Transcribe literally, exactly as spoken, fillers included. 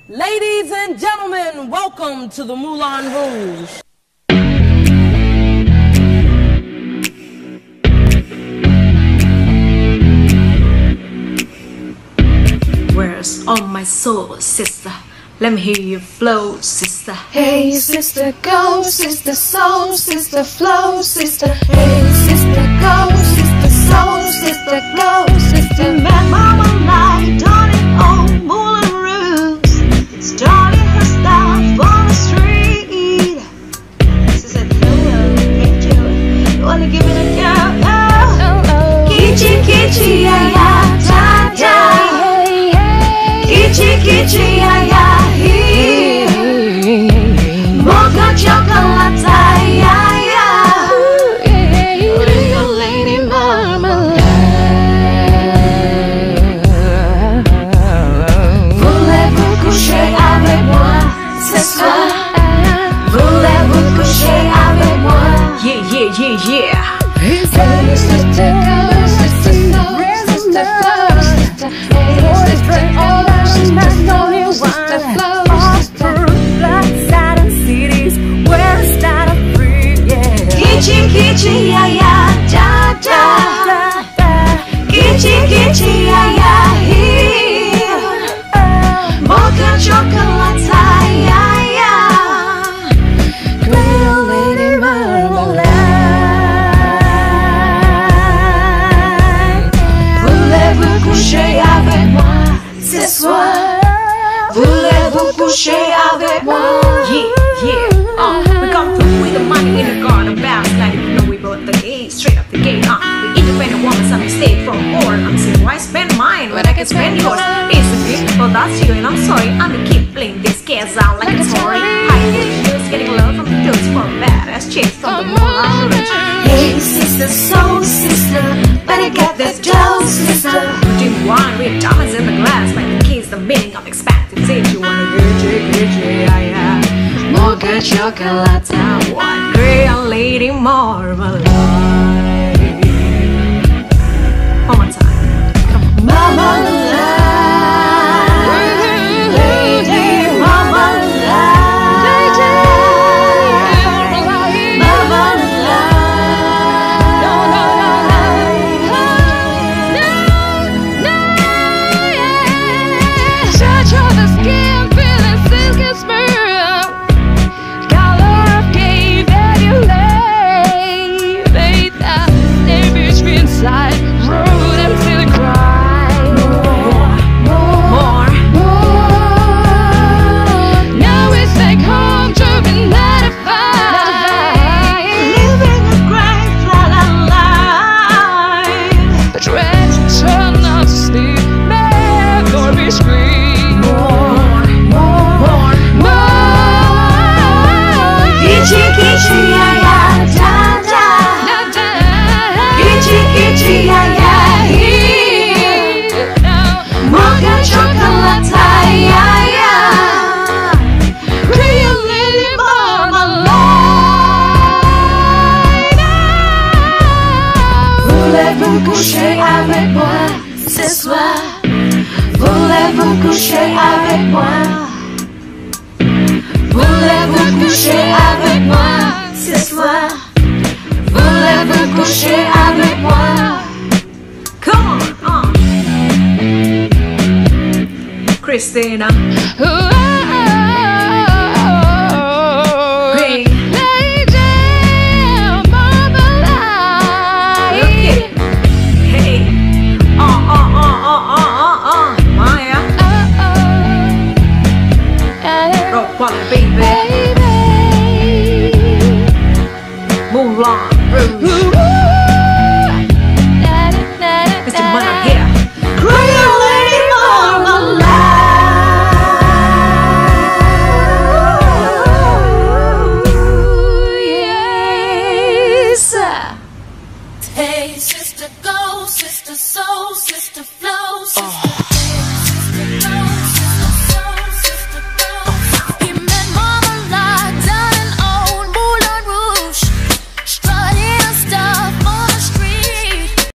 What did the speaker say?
Ladies and gentlemen, welcome to the Moulin Rouge. Where's all my soul, sister? Let me hear you flow, sister. Hey, sister, go, sister, soul, sister, flow, sister. Hey, sister, go, sister, soul, sister, glow, sister. Met mama light on it on Moulin Rouge, starting her style on the street. She said, hello, hey, you, you wanna give it a go? Oh, Oh, oh. Kichi, kichi, ya, ya, da, da. Kichi, kichi, ya, ya. Mocha chocolate, yeah, yeah. Little lady marmalade. Voulez-vous coucher avec moi ce soir? Voulez-vous coucher avec moi? Yeah, yeah, yeah, yeah. Hey, sister, go, sister, soul, sister, flow, sister. Hey, sister, all our sisters know you, sister, flow, sister. Kichi, kichi, ya, ya, da, da. Kichi, kichi, ya, ya, here. Mocha chocolate, yeah, yeah. Little lady marmalade. Voulez-vous coucher avec moi ce soir? Voulez-vous coucher avec moi? Yeah, yeah, uh, we come through with the money in the garden bounce. Like if you know we brought the gate, straight up the gate, uh We independent woman, some mistake from more. I'm saying, why spend mine when I can spend yours? Easily, well that's you and I'm sorry. I'm gonna keep playing this case out like a story. High heels, getting love from the dudes for a badass chicks from the Moulin Rouge. Hey sister, soul sister, better get this dough sister. Putting wine with diamonds in the glass, like the keys, the meaning of expected. Say you wanna get it, get it, yeah, yeah. Mocha chocolate, one great lady marmalade. One more time. Come on. Marmalade, lady marmalade, marmalade. No, no, no, no, no, yeah. Touch on the skin, feeling silky smooth. Color of game that you lay, made that stay between side, road until you cry. More, more, more. Now it's like home to be notified. living a great flat life. But dread turn not to sleep, make or be scream. More, more, more. Kichi, kichi, ya, ya, da, da. Kichi, kichi, ya, ya, here. Mocha chocolate, yeah, yeah. Real lady marmalade. Voulez-vous coucher avec moi ce soir? Voulez-vous coucher avec moi? Voulez-vous coucher avec moi ce soir? Voulez-vous coucher avec moi? Come on, uh. Christina. Hey. Hey. Uh, uh, uh, uh, uh, uh, Maya. Rock one, baby. Moulin Rouge. Mister Money here. Crazy lady marmalade. Yes. Hey, sister, go, sister, soul, sister, flow, sister.